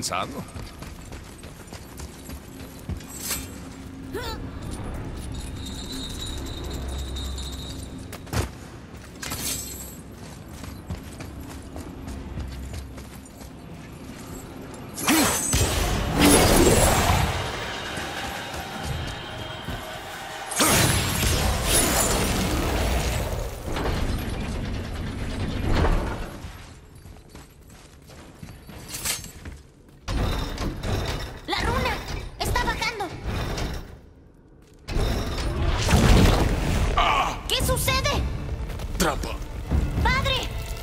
pensando. Trampa. ¡Padre!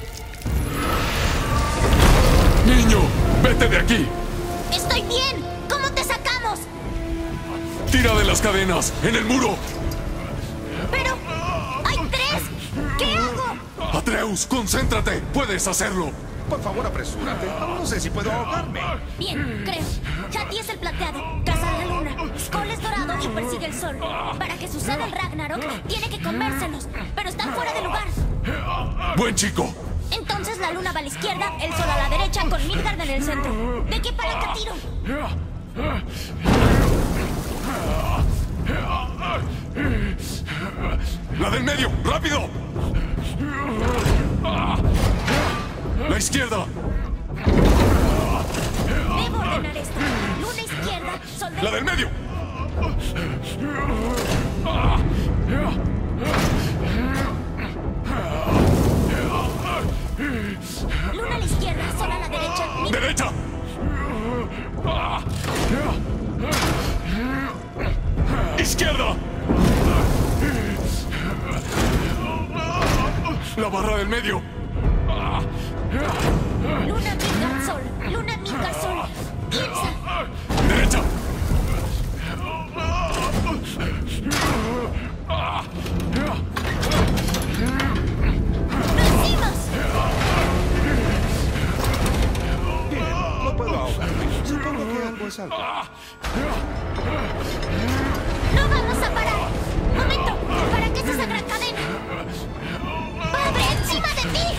¡Niño! ¡Vete de aquí! ¡Estoy bien! ¿Cómo te sacamos? ¡Tira de las cadenas! ¡En el muro! ¡Pero! ¡Hay tres! ¿Qué hago? Atreus, concéntrate. Puedes hacerlo. Por favor, apresúrate. Aún no sé si puedo ahogarme. Bien, creo. Hati es el plateado, caza la luna. Skoll es dorado y persigue el sol. Para que suceda el Ragnarok, tiene que comérselos, pero están fuera de lugar. ¡Buen chico! Entonces la luna va a la izquierda, el sol a la derecha, con Midgard en el centro. ¿De qué palanca tiro? ¡La del medio! ¡Rápido! ¡La izquierda! Debo ordenar esto. Luna izquierda, sol ¡La del medio! Luna a la izquierda, sol a la derecha. ¡Derecha! ¡Izquierda! ¡La barra del medio! Luna, Midgard, sol. Luna, Midgard, sol. Piensa. ¡Derecha! ¡Lo hicimos! Bien, no puedo ahogarme. Supongo que algo es algo. ¡No vamos a parar! ¡Momento! ¿Para qué es esa gran cadena? ¡Padre, encima de ti!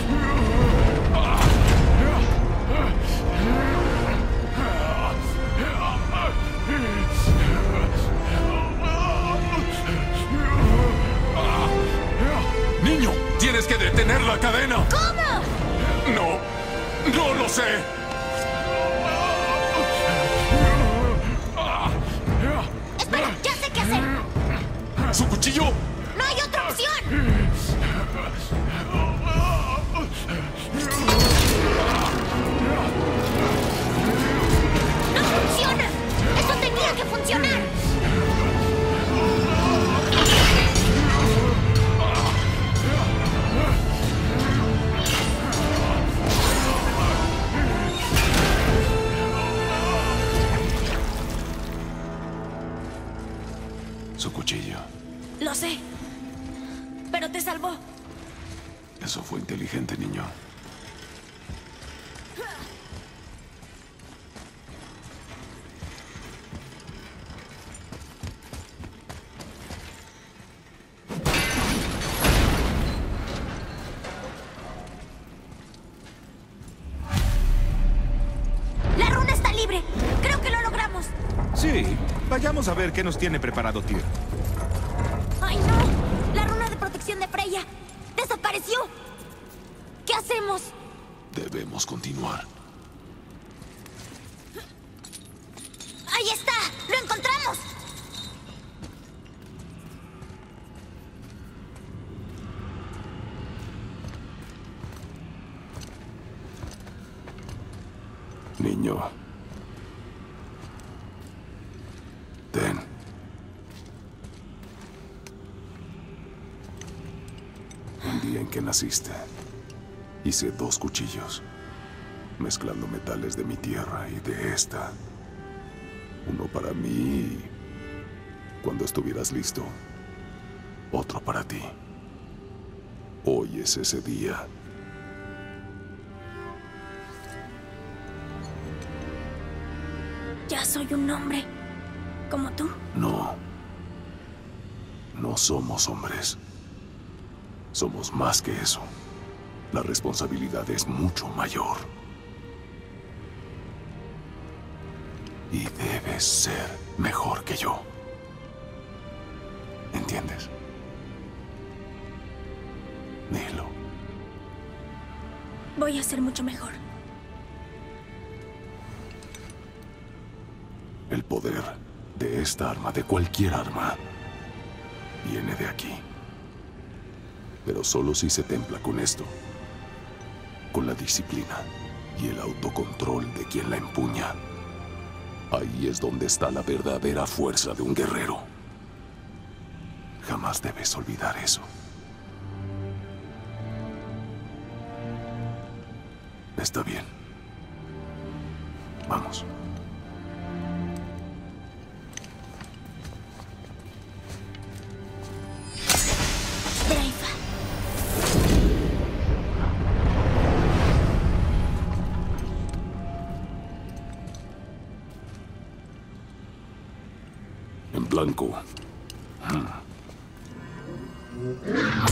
¡Niño! ¡Tienes que detener la cadena! ¿Cómo? ¡No lo sé! Espera, ya sé qué hacer. ¿Su cuchillo? ¡No hay otra opción! ¡No funciona! ¡Eso tenía que funcionar! Su cuchillo. Lo sé. Pero te salvó. Eso fue inteligente, niño. ¡La runa está libre! ¡Creo que lo logramos! Sí, vayamos a ver qué nos tiene preparado Tyr. ¡Ay, no! ¡La runa de protección de Freya! ¡Desapareció! ¿Qué hacemos? Debemos continuar. ¡Ahí está! ¡Lo encontramos! Niño. Ten. Un día en que naciste, hice 2 cuchillos, mezclando metales de mi tierra y de esta. Uno para mí y, cuando estuvieras listo, otro para ti. Hoy es ese día. Ya soy un hombre. ¿Como tú? No. No somos hombres. Somos más que eso. La responsabilidad es mucho mayor. Y debes ser mejor que yo. ¿Entiendes? Dilo. Voy a ser mucho mejor. El poder de esta arma, de cualquier arma, viene de aquí. Pero solo si se templa con esto. Con la disciplina y el autocontrol de quien la empuña. Ahí es donde está la verdadera fuerza de un guerrero. Jamás debes olvidar eso. Está bien. Vamos. Dreyfa. En blanco.